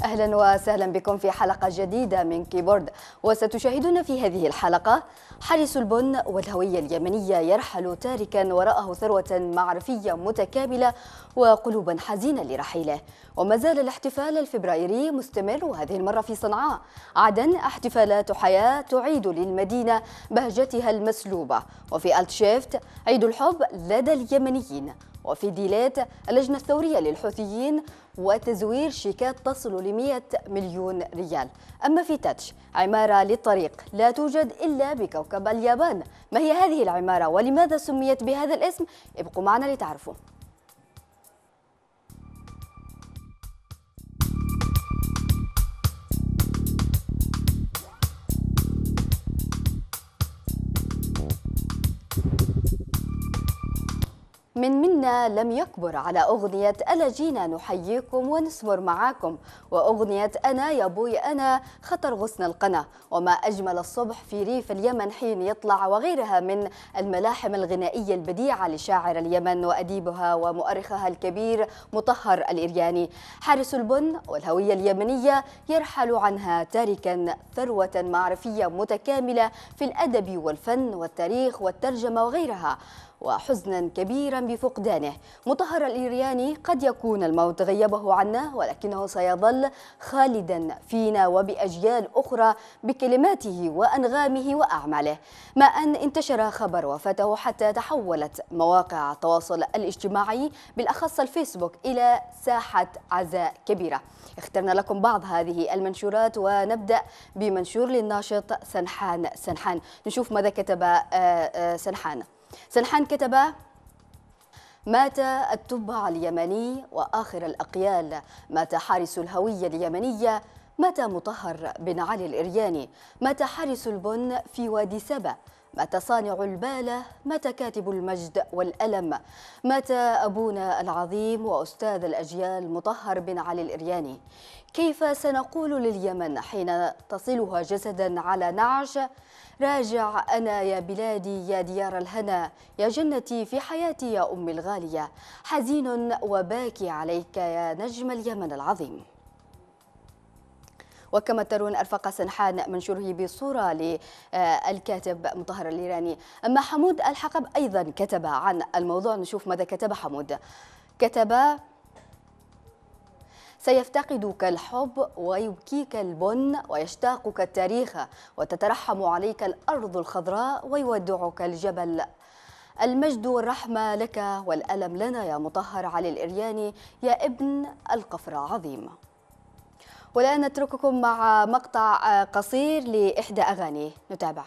أهلا وسهلا بكم في حلقة جديدة من كيبورد. وستشاهدون في هذه الحلقة حارس البن والهوية اليمنية يرحل تاركا وراءه ثروة معرفية متكاملة وقلوبا حزينة لرحيله. وما زال الاحتفال الفبرايري مستمر، وهذه المرة في صنعاء. عدن احتفالات حياة تعيد للمدينة بهجتها المسلوبة. وفي ألتشيفت عيد الحب لدى اليمنيين. وفي ديليت اللجنة الثورية للحوثيين وتزوير شيكات تصل ل100 مليون ريال. أما في تاتش عمارة للطريق لا توجد إلا بكوكب اليابان. ما هي هذه العمارة ولماذا سميت بهذا الاسم؟ ابقوا معنا لتعرفوا. منا لم يكبر على أغنية ألا جينا نحييكم ونسمر معاكم، وأغنية أنا يا بوي أنا خطر غصن القنا، وما أجمل الصبح في ريف اليمن حين يطلع، وغيرها من الملاحم الغنائية البديعة لشاعر اليمن وأديبها ومؤرخها الكبير مطهر الإرياني. حارس البن والهوية اليمنية يرحل عنها تاركا ثروة معرفية متكاملة في الأدب والفن والتاريخ والترجمة وغيرها، وحزنا كبيرا بفقدانه. مطهر الإرياني قد يكون الموت غيبه عنا، ولكنه سيظل خالدا فينا وبأجيال أخرى بكلماته وأنغامه وأعماله. ما أن انتشر خبر وفاته حتى تحولت مواقع التواصل الاجتماعي بالأخص الفيسبوك إلى ساحة عزاء كبيرة. اخترنا لكم بعض هذه المنشورات، ونبدأ بمنشور للناشط سنحان. نشوف ماذا كتب سنحان كتب: مات التبع اليمني وآخر الأقيال، مات حارس الهوية اليمنية، مات مطهر بن علي الإرياني، مات حارس البن في وادي سبا، مات صانع البالة، مات كاتب المجد والألم، مات أبونا العظيم وأستاذ الأجيال مطهر بن علي الإرياني. كيف سنقول لليمن حين تصلها جسدا على نعش: راجع أنا يا بلادي يا ديار الهنا، يا جنتي في حياتي يا أمي الغالية، حزين وباكي عليك يا نجم اليمن العظيم. وكما ترون أرفق سنحان منشوره بصورة للكاتب مطهر الإرياني. أما حمود الحقب أيضا كتب عن الموضوع. نشوف ماذا كتب حمود. كتب: سيفتقدك الحب ويبكيك البن ويشتاقك التاريخ، وتترحم عليك الأرض الخضراء ويودعك الجبل. المجد والرحمة لك والألم لنا يا مطهر علي الإرياني يا ابن القفر العظيم. والآن نترككم مع مقطع قصير لإحدى أغانيه، نتابع.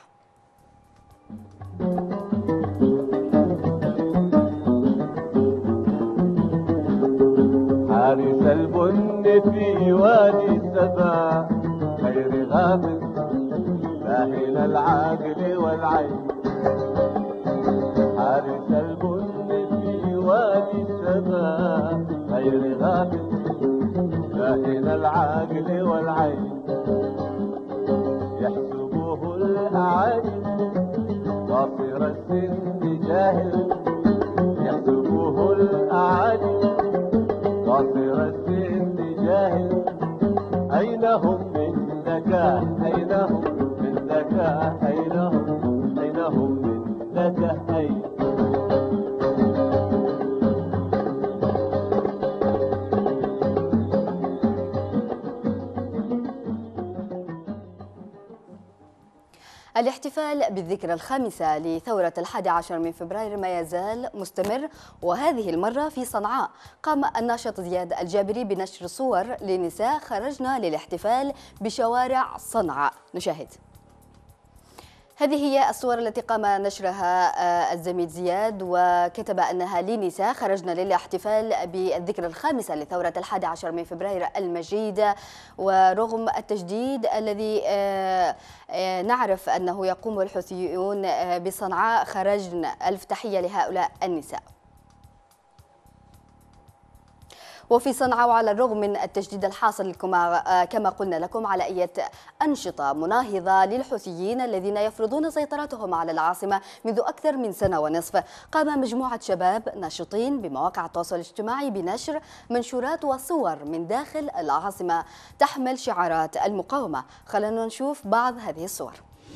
حارس البن في وادي سبا، خير غافل باهل العاقل والعين. حارس البن في وادي سبا، خير غافل باهل العاقل والعين. يحسبه الأعادي قاصر السن جاهل، يحسبه الأعادي قاصر السن جاهل. أين هم من ذكاء، أين هم من ذكاء، أين هم من ذكاء. الاحتفال بالذكرى الخامسة لثورة 11 من فبراير ما يزال مستمر، وهذه المرة في صنعاء. قام الناشط زياد الجابري بنشر صور لنساء خرجنا للاحتفال بشوارع صنعاء. نشاهد. هذه هي الصور التي قام نشرها الزميل زياد، وكتب أنها لنساء خرجنا للاحتفال بالذكرى الخامسة لثورة 11 من فبراير المجيدة. ورغم التجديد الذي نعرف أنه يقوم الحوثيون بصنعاء، خرجنا. ألف تحية لهؤلاء النساء. وفي صنعاء وعلى الرغم من التشديد الحاصل كما قلنا لكم على أي أنشطة مناهضة للحوثيين الذين يفرضون سيطرتهم على العاصمة منذ أكثر من سنة ونصف، قام مجموعة شباب ناشطين بمواقع التواصل الاجتماعي بنشر منشورات وصور من داخل العاصمة تحمل شعارات المقاومة. خلونا نشوف بعض هذه الصور.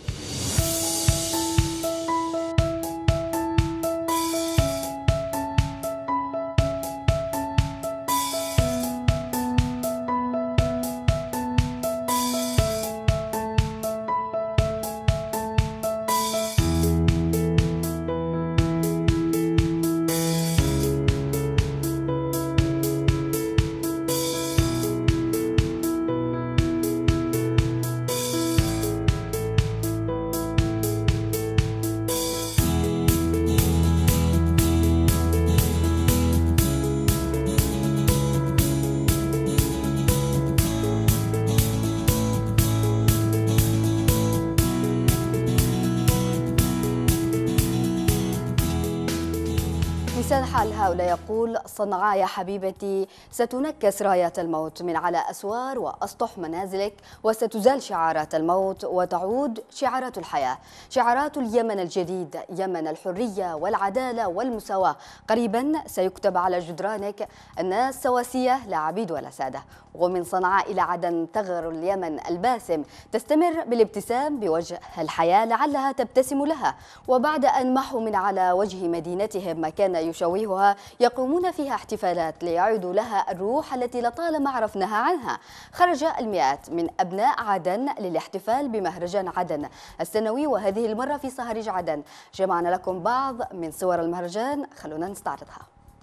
لسان حال هؤلاء يقول: صنعاء يا حبيبتي ستنكس رايات الموت من على أسوار وأسطح منازلك، وستزال شعارات الموت وتعود شعارات الحياة، شعارات اليمن الجديد، يمن الحرية والعدالة والمساواة. قريبا سيكتب على جدرانك: الناس سواسية لا عبيد ولا سادة. ومن صنعاء إلى عدن تغر اليمن الباسم، تستمر بالابتسام بوجه الحياة لعلها تبتسم لها. وبعد أن محوا من على وجه مدينتهم ما كان يشوهها، يقومون فيها احتفالات ليعيدوا لها الروح التي لطالما عرفناها عنها. خرج المئات من أبناء عدن للاحتفال بمهرجان عدن السنوي، وهذه المرة في صهريج عدن. جمعنا لكم بعض من صور المهرجان، خلونا نستعرضها.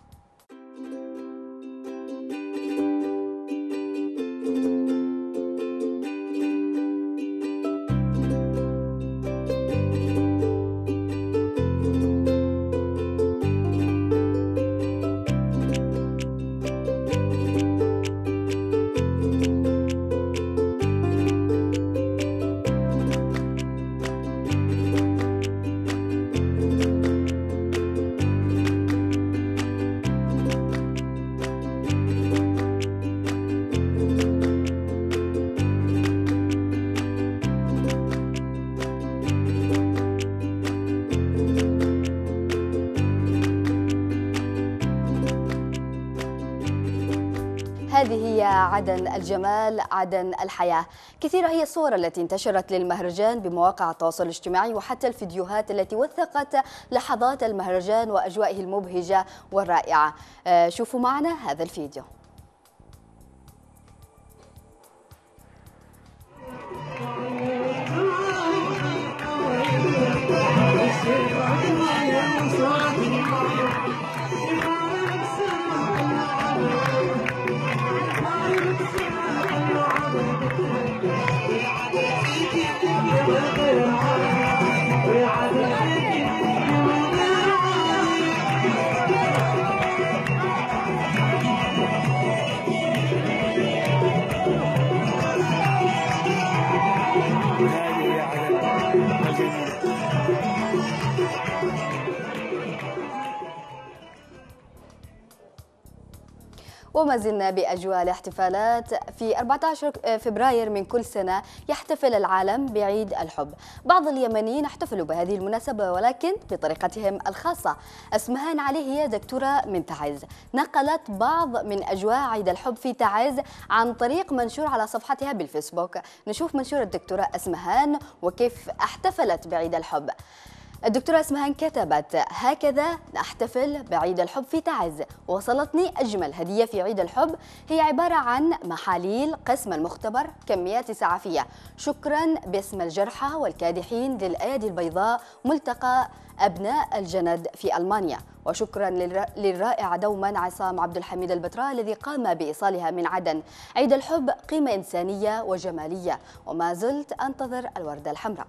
هذه هي عدن الجمال، عدن الحياة. كثيرة هي الصور التي انتشرت للمهرجان بمواقع التواصل الاجتماعي، وحتى الفيديوهات التي وثقت لحظات المهرجان وأجوائه المبهجة والرائعة. شوفوا معنا هذا الفيديو. وما زلنا بأجواء الاحتفالات. في 14 فبراير من كل سنة يحتفل العالم بعيد الحب. بعض اليمنيين احتفلوا بهذه المناسبة ولكن بطريقتهم الخاصة. أسمهان علي هي دكتورة من تعز، نقلت بعض من أجواء عيد الحب في تعز عن طريق منشور على صفحتها بالفيسبوك. نشوف منشور الدكتورة أسمهان وكيف احتفلت بعيد الحب. الدكتورة أسمهان كتبت: هكذا نحتفل بعيد الحب في تعز. وصلتني أجمل هدية في عيد الحب، هي عبارة عن محاليل قسم المختبر كميات إسعافية. شكرا باسم الجرحى والكادحين للأيادي البيضاء ملتقى أبناء الجند في ألمانيا. وشكرا للرائع دوما عصام عبد الحميد البتراء الذي قام بإيصالها من عدن. عيد الحب قيمة إنسانية وجمالية، وما زلت أنتظر الوردة الحمراء.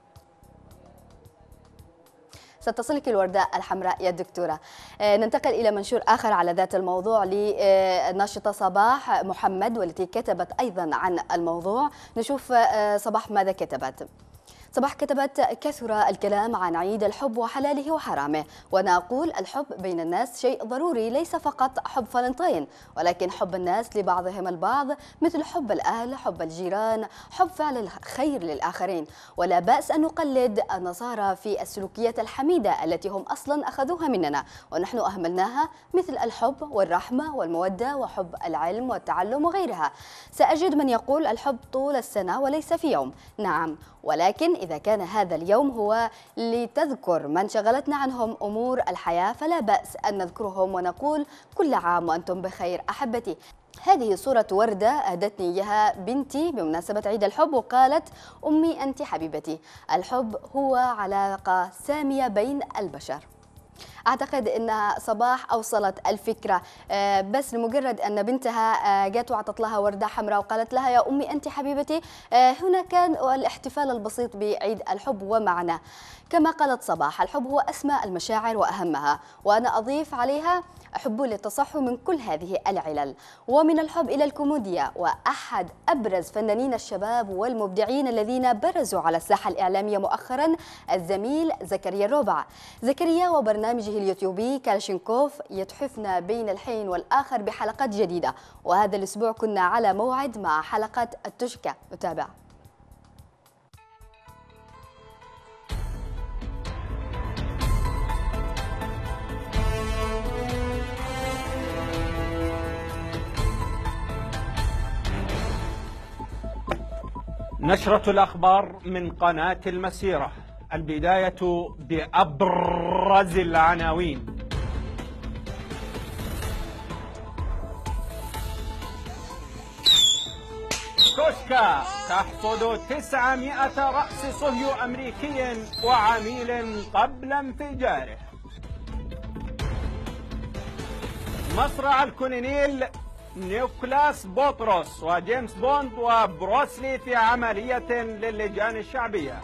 ستصلك الوردة الحمراء يا دكتورة. ننتقل إلى منشور آخر على ذات الموضوع للناشطة صباح محمد، والتي كتبت أيضا عن الموضوع. نشوف صباح ماذا كتبت. صباح كتبت: كثر الكلام عن عيد الحب وحلاله وحرامه، وأنا أقول الحب بين الناس شيء ضروري، ليس فقط حب فالنتين ولكن حب الناس لبعضهم البعض، مثل حب الأهل، حب الجيران، حب فعل الخير للآخرين. ولا بأس أن نقلد النصارى في السلوكيات الحميدة التي هم أصلا أخذوها مننا ونحن أهملناها، مثل الحب والرحمة والمودة وحب العلم والتعلم وغيرها. سأجد من يقول الحب طول السنة وليس في يوم. نعم، ولكن إذا كان هذا اليوم هو لتذكر من شغلتنا عنهم أمور الحياة فلا بأس أن نذكرهم ونقول كل عام وأنتم بخير. أحبتي، هذه صورة وردة أهدتني إياها بنتي بمناسبة عيد الحب، وقالت: أمي أنت حبيبتي، الحب هو علاقة سامية بين البشر. أعتقد أن صباح أوصلت الفكرة، بس لمجرد أن بنتها جات وعطت لها وردة حمراء وقالت لها: يا أمي أنت حبيبتي، هنا كان الاحتفال البسيط بعيد الحب ومعنى. كما قالت صباح، الحب هو أسمى المشاعر وأهمها، وأنا أضيف عليها: أحب للتصحي من كل هذه العلل، ومن الحب إلى الكوميديا. وأحد أبرز فنانين الشباب والمبدعين الذين برزوا على الساحة الإعلامية مؤخرا الزميل زكريا الربع. زكريا وبرنامجه اليوتيوبي كالاشنكوف يتحفنا بين الحين والآخر بحلقات جديدة، وهذا الأسبوع كنا على موعد مع حلقة التوشكا. نتابع. نشرة الأخبار من قناة المسيرة. البداية بأبرز العناوين. توشكا تحصد 900 رأس صهيو أمريكي وعميل قبل انفجاره. مصرع الكولونيل نيكولاس بطرس وجيمس بوند وبروسلي في عملية للجان الشعبية.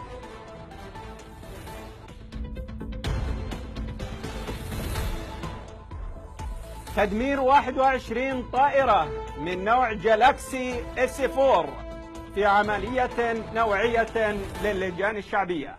تدمير 21 طائرة من نوع جالاكسي S4 في عملية نوعية للجان الشعبية.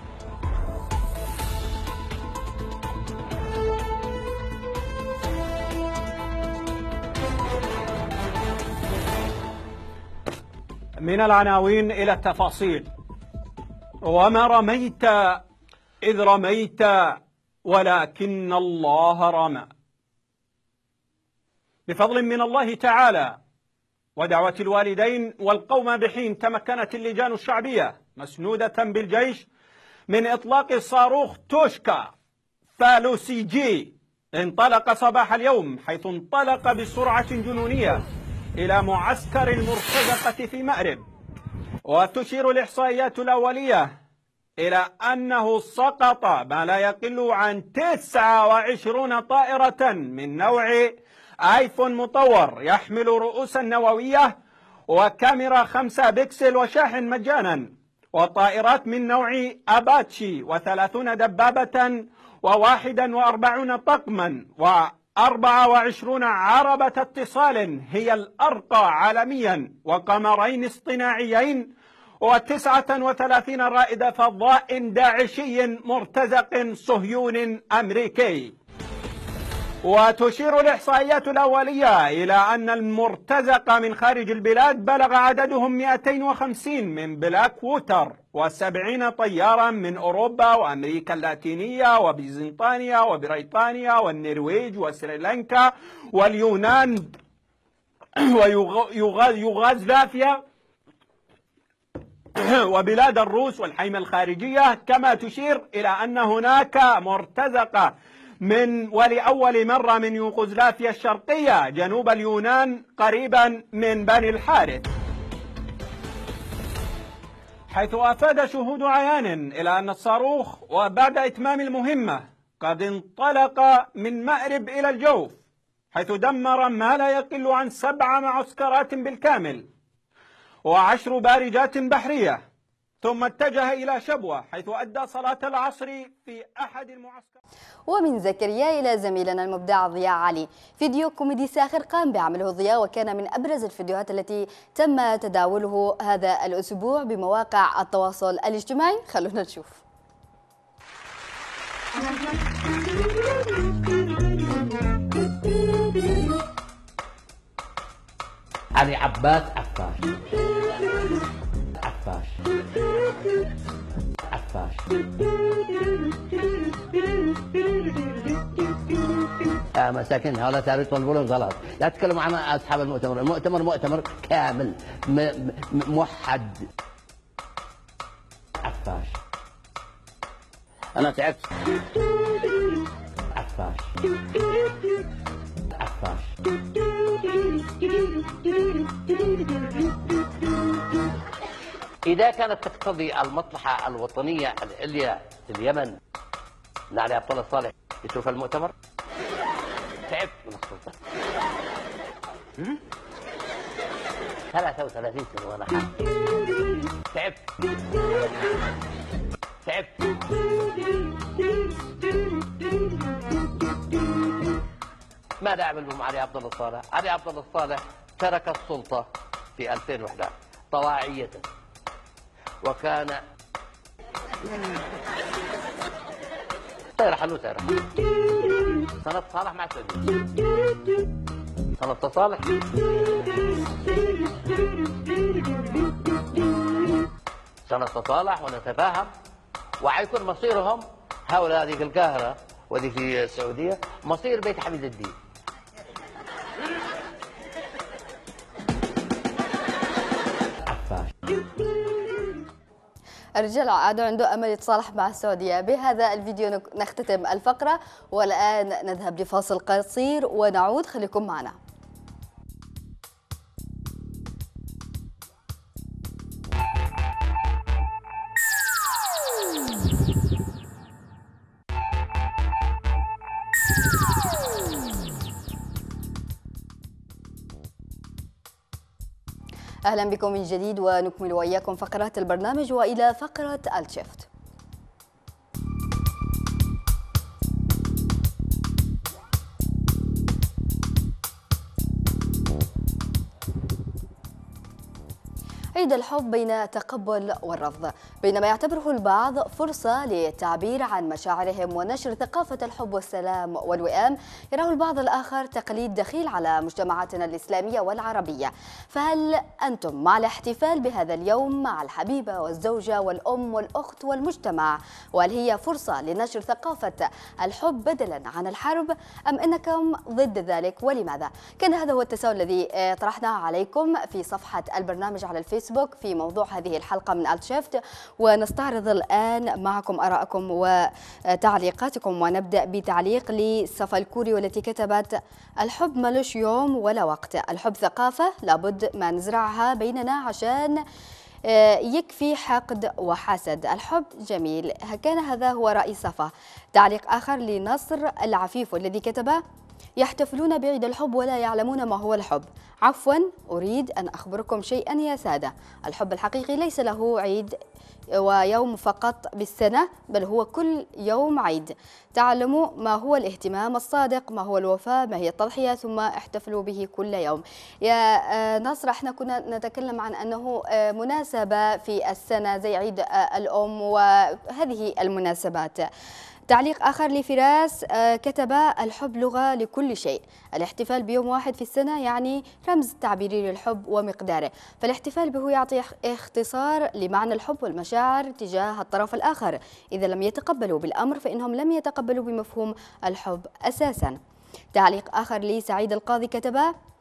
من العناوين إلى التفاصيل. وما رميت إذ رميت ولكن الله رمى. بفضل من الله تعالى ودعوة الوالدين والقوم بحين تمكنت اللجان الشعبية مسنودة بالجيش من إطلاق صاروخ توشكا فالوسيجي. انطلق صباح اليوم، حيث انطلق بسرعة جنونية إلى معسكر المرتزقة في مأرب. وتشير الإحصائيات الأولية إلى أنه سقط ما لا يقل عن 29 طائرة من نوع آيفون مطور يحمل رؤوسا نووية وكاميرا 5 بكسل وشاحن مجانا، وطائرات من نوع أباتشي و30 دبابة و41 طقما و24 عربة اتصال هي الأرقى عالميا، وقمرين اصطناعيين و39 رائد فضاء داعشي مرتزق صهيوني أمريكي. وتشير الإحصائيات الأولية إلى أن المرتزقة من خارج البلاد بلغ عددهم 250 من بلاك ووتر، و70 طيارا من أوروبا وأمريكا اللاتينية وبيزنطانيا وبريطانيا والنرويج وسريلانكا واليونان ويوغوسلافيا وبلاد الروس والحيمة الخارجية. كما تشير إلى أن هناك مرتزقة ولأول مرة من يوغوسلافيا الشرقية جنوب اليونان قريبا من بني الحارث، حيث أفاد شهود عيان إلى أن الصاروخ وبعد إتمام المهمة قد انطلق من مأرب إلى الجوف، حيث دمر ما لا يقل عن 7 معسكرات بالكامل و10 بارجات بحرية. ثم اتجه إلى شبوة حيث أدى صلاة العصر في أحد المعسكر. ومن زكريا إلى زميلنا المبدع ضياء علي، فيديو كوميدي ساخر قام بعمله ضياء وكان من أبرز الفيديوهات التي تم تداوله هذا الأسبوع بمواقع التواصل الاجتماعي. خلونا نشوف. علي عباس عفاش عفاش عفاش. يا مساكين هؤلاء تعالوا يطلبون غلط، لا تتكلموا عن اصحاب المؤتمر، المؤتمر مؤتمر كامل موحد. عفاش انا تعبت. عفاش عفاش. إذا كانت تقتضي المصلحة الوطنية العليا في اليمن أن علي عبد الله الصالح يشوف المؤتمر، تعبت من السلطة. 33 سنة وأنا حامل. تعبت. ماذا أعمل بهم علي عبد الله الصالح؟ علي عبد الله الصالح ترك السلطة في 2011 طواعية، وكان سير حلو سير سنة صالح مع السعودية، سنة صالح سنة صالح ونتفاهم، وحيكون مصيرهم هؤلاء هذه في القاهرة وهذه في السعودية مصير بيت حميد الدين. الرجال عادوا عنده أمل يتصالح مع السعودية. بهذا الفيديو نختتم الفقرة، والآن نذهب لفاصل قصير ونعود. خليكم معنا. أهلا بكم من جديد، ونكمل وإياكم فقرات البرنامج وإلى فقرة الشيفت. عيد الحب بين التقبل والرفض. بينما يعتبره البعض فرصة للتعبير عن مشاعرهم ونشر ثقافة الحب والسلام والوئام، يراه البعض الآخر تقليد دخيل على مجتمعاتنا الإسلامية والعربية. فهل أنتم مع الاحتفال بهذا اليوم مع الحبيبة والزوجة والأم والأخت والمجتمع؟ وهل هي فرصة لنشر ثقافة الحب بدلا عن الحرب، أم أنكم ضد ذلك ولماذا؟ كان هذا هو التساؤل الذي طرحناه عليكم في صفحة البرنامج على الفيسبوك في موضوع هذه الحلقة من الشيفت، ونستعرض الآن معكم آراءكم وتعليقاتكم. ونبدأ بتعليق لصفا الكوري والتي كتبت: الحب ملوش يوم ولا وقت، الحب ثقافة لابد ما نزرعها بيننا عشان يكفي حقد وحسد. الحب جميل. كان هذا هو رأي صفا. تعليق آخر لنصر العفيف والذي كتب: يحتفلون بعيد الحب ولا يعلمون ما هو الحب. عفوا، أريد أن أخبركم شيئا يا سادة، الحب الحقيقي ليس له عيد ويوم فقط بالسنة، بل هو كل يوم عيد. تعلموا ما هو الاهتمام الصادق، ما هو الوفاء، ما هي التضحية، ثم احتفلوا به كل يوم. يا نصر، احنا كنا نتكلم عن أنه مناسبة في السنة زي عيد الأم وهذه المناسبات. تعليق آخر لفراس كتب: الحب لغة لكل شيء، الاحتفال بيوم واحد في السنة يعني رمز تعبيري للحب ومقداره، فالاحتفال به يعطي اختصار لمعنى الحب والمشاعر تجاه الطرف الآخر. إذا لم يتقبلوا بالأمر فإنهم لم يتقبلوا بمفهوم الحب أساسا. تعليق آخر لسعيد القاضي كتب: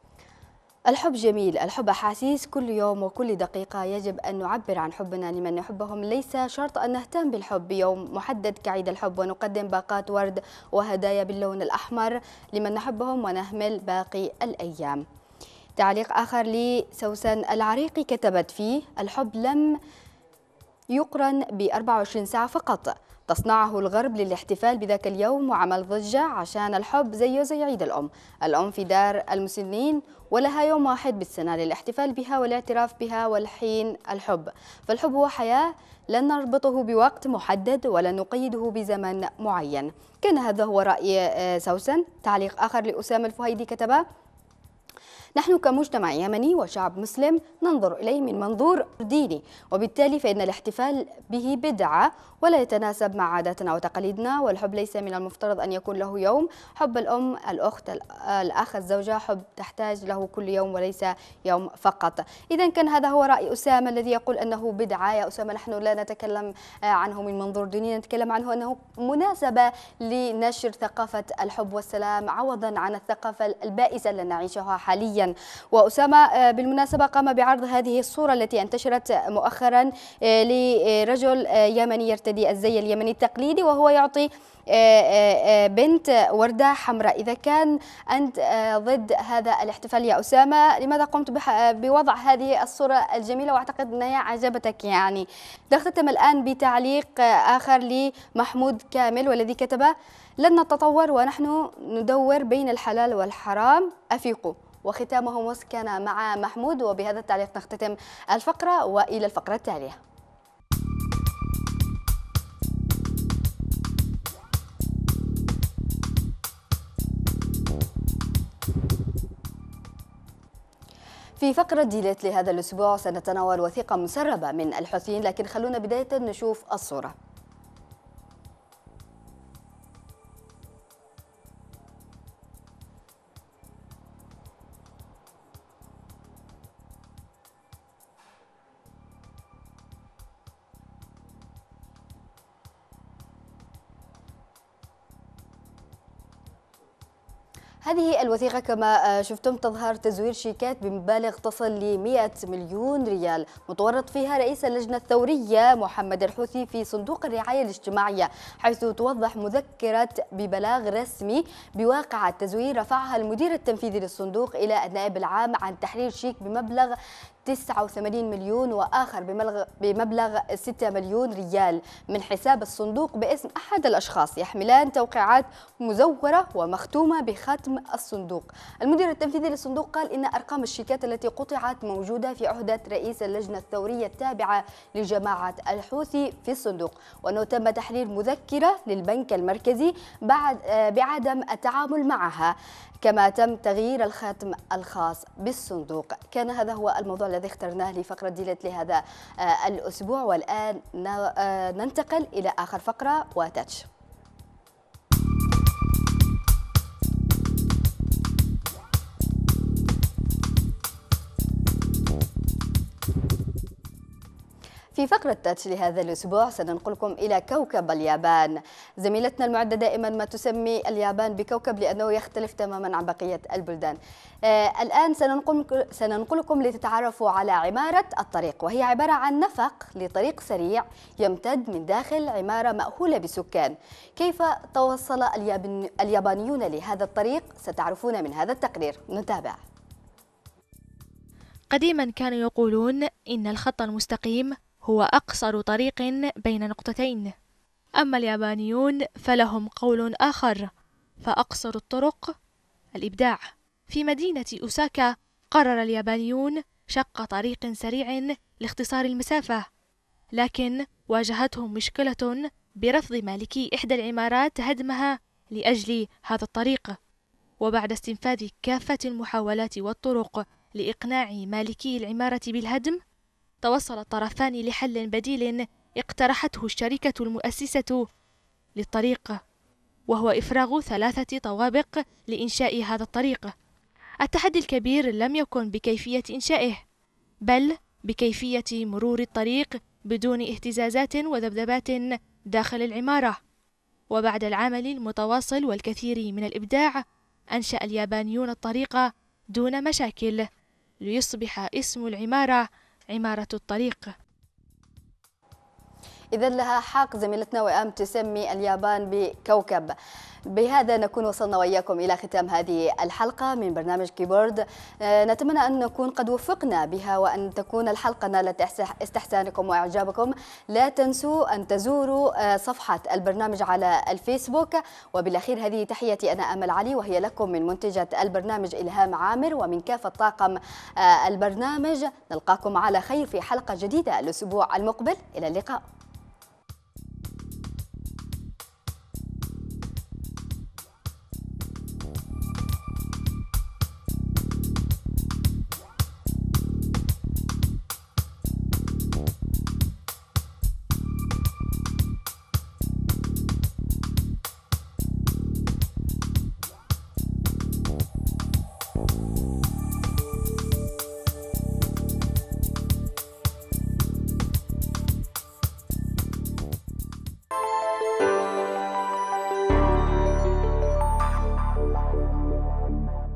الحب جميل، الحب أحاسيس، كل يوم وكل دقيقة يجب أن نعبر عن حبنا لمن نحبهم، ليس شرط أن نهتم بالحب بيوم محدد كعيد الحب ونقدم باقات ورد وهدايا باللون الأحمر لمن نحبهم ونهمل باقي الأيام. تعليق آخر لسوسن العريقي كتبت فيه: الحب لم يقرن ب 24 ساعة فقط، تصنعه الغرب للاحتفال بذاك اليوم وعمل ضجة عشان الحب زيه زي عيد الأم في دار المسنين، ولها يوم واحد بالسنة للاحتفال بها والاعتراف بها والحين الحب. فالحب هو حياة لن نربطه بوقت محدد ولا نقيده بزمن معين. كان هذا هو رأي سوسن. تعليق آخر لأسامة الفهيدي كتبه: نحن كمجتمع يمني وشعب مسلم ننظر إليه من منظور ديني، وبالتالي فإن الاحتفال به بدعة ولا يتناسب مع عاداتنا وتقاليدنا، والحب ليس من المفترض أن يكون له يوم. حب الأم، الأخت، الأخ، الزوجة حب تحتاج له كل يوم وليس يوم فقط. إذا كان هذا هو رأي أسامة الذي يقول أنه بدعة. يا أسامة، نحن لا نتكلم عنه من منظور ديني، نتكلم عنه أنه مناسبة لنشر ثقافة الحب والسلام عوضا عن الثقافة البائسة التي نعيشها حاليا. وأسامة بالمناسبة قام بعرض هذه الصورة التي انتشرت مؤخرا لرجل يمني يرتدي الزي اليمني التقليدي وهو يعطي بنت وردة حمراء. إذا كان أنت ضد هذا الاحتفال يا أسامة، لماذا قمت بوضع هذه الصورة الجميلة وأعتقد أنها عجبتك؟ يعني نختتم الآن بتعليق آخر لمحمود كامل والذي كتب: لن نتطور ونحن ندور بين الحلال والحرام، أفيقوا. وختامه مسك كان مع محمود. وبهذا التعليق نختتم الفقرة وإلى الفقرة التالية. في فقرة ديليت لهذا الأسبوع سنتناول وثيقة مسربة من الحوثيين، لكن خلونا بداية نشوف الصورة. هذه الوثيقة كما شفتم تظهر تزوير شيكات بمبالغ تصل ل 100 مليون ريال، متورط فيها رئيس اللجنة الثورية محمد الحوثي في صندوق الرعاية الاجتماعية، حيث توضح مذكرة ببلاغ رسمي بواقع التزوير رفعها المدير التنفيذي للصندوق إلى النائب العام عن تحرير شيك بمبلغ 89 مليون وآخر بمبلغ 6 مليون ريال من حساب الصندوق باسم أحد الأشخاص يحملان توقيعات مزورة ومختومة بختم الصندوق. المدير التنفيذي للصندوق قال إن أرقام الشيكات التي قطعت موجودة في عهدة رئيس اللجنة الثورية التابعة لجماعة الحوثي في الصندوق، وأنه تم تحرير مذكرة للبنك المركزي بعدم التعامل معها، كما تم تغيير الختم الخاص بالصندوق. كان هذا هو الموضوع الذي اخترناه لفقرة ديلت لهذا الأسبوع، والآن ننتقل إلى آخر فقرة وتاتش. في فقرة تاتش لهذا الأسبوع سننقلكم إلى كوكب اليابان. زميلتنا المعدة دائما ما تسمي اليابان بكوكب لأنه يختلف تماما عن بقية البلدان. الآن سننقلكم لتتعرفوا على عمارة الطريق، وهي عبارة عن نفق لطريق سريع يمتد من داخل عمارة مأهولة بالسكان. كيف توصل اليابانيون لهذا الطريق؟ ستعرفون من هذا التقرير. نتابع. قديما كانوا يقولون إن الخط المستقيم هو أقصر طريق بين نقطتين، أما اليابانيون فلهم قول آخر، فأقصر الطرق الإبداع. في مدينة أوساكا قرر اليابانيون شق طريق سريع لاختصار المسافة، لكن واجهتهم مشكلة برفض مالكي إحدى العمارات هدمها لأجل هذا الطريق. وبعد استنفاذ كافة المحاولات والطرق لإقناع مالكي العمارة بالهدم، توصل الطرفان لحل بديل اقترحته الشركة المؤسسة للطريق، وهو إفراغ 3 طوابق لإنشاء هذا الطريق. التحدي الكبير لم يكن بكيفية إنشائه، بل بكيفية مرور الطريق بدون اهتزازات وذبذبات داخل العمارة. وبعد العمل المتواصل والكثير من الإبداع، أنشأ اليابانيون الطريق دون مشاكل ليصبح اسم العمارة عمارة الطريق. إذا لها حق زميلتنا وئام تسمي اليابان بكوكب. بهذا نكون وصلنا وإياكم إلى ختام هذه الحلقة من برنامج كيبورد. نتمنى أن نكون قد وفقنا بها وأن تكون الحلقة نالت استحسانكم وإعجابكم. لا تنسوا أن تزوروا صفحة البرنامج على الفيسبوك. وبالأخير هذه تحياتي أنا أمل علي، وهي لكم من منتجة البرنامج إلهام عامر ومن كافة طاقم البرنامج. نلقاكم على خير في حلقة جديدة الأسبوع المقبل. إلى اللقاء.